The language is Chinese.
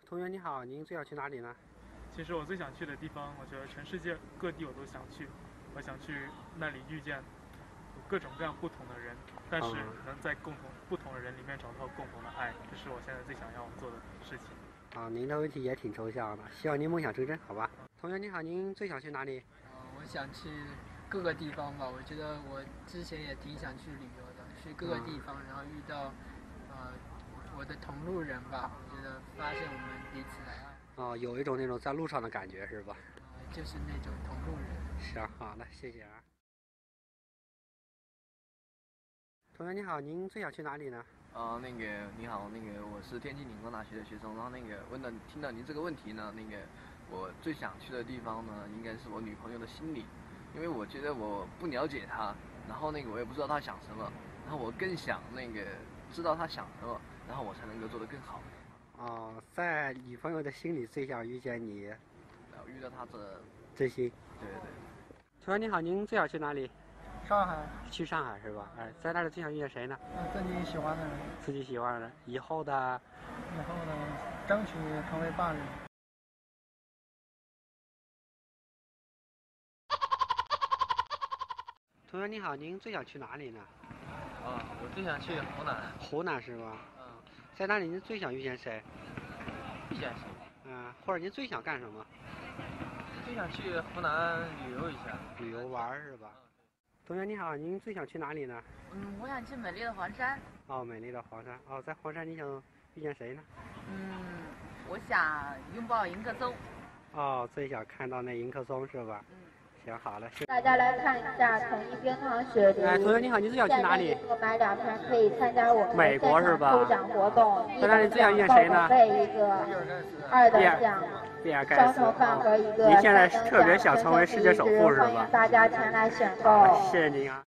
同学你好，您最想去哪里呢？ 其实我最想去的地方，我觉得全世界各地我都想去。我想去那里遇见各种各样不同的人，但是能在不同的人里面找到共同的爱，这是我现在最想要做的事情。 您的问题也挺抽象的，希望您梦想成真，好吧？同学你好，您最想去哪里？ 我想去各个地方吧。我觉得我之前也挺想去旅游的，去各个地方，然后遇到我的同路人吧。我觉得发现我们彼此的爱。 有一种那种在路上的感觉，是吧？ 就是那种同路人。 是啊，好的，谢谢啊。同学你好，您最想去哪里呢？ 你好，我是天津理工大学的学生，然后听到您这个问题呢，我最想去的地方呢，应该是我女朋友的心里，因为我觉得我不了解她，然后我也不知道她想什么，然后我更想知道她想什么，然后我才能够做得更好。 在女朋友的心里最想遇见你， 遇到她的真心。 对。 同学你好，您最想去哪里？ 上海。 去上海是吧？在那里最想遇见谁呢？ 自己喜欢的人。 自己喜欢的人。以后呢， 争取成为伴侣。 同学你好，您最想去哪里呢？ 我最想去湖南。 湖南是吧？在那里您最想遇见谁？ 遇见谁？ 或者您最想干什么？ 最想去湖南旅游一下。 旅游玩是吧？同学你好，您最想去哪里呢？ 我想去美丽的黄山。 美丽的黄山。在黄山你想遇见谁呢？ 我想拥抱迎客松。 最想看到那迎客松是吧？行，好了。 大家来看一下统一冰糖雪梨。 同学你好，你最想去哪里？ 买2瓶可以参加我们美国是吧？ 抽奖活动。 在那里最想遇见谁呢？ 备一个2等奖。双头饭和一个。 您现在特别想成为世界首富是吧？ 大家前来选购。 谢谢您啊。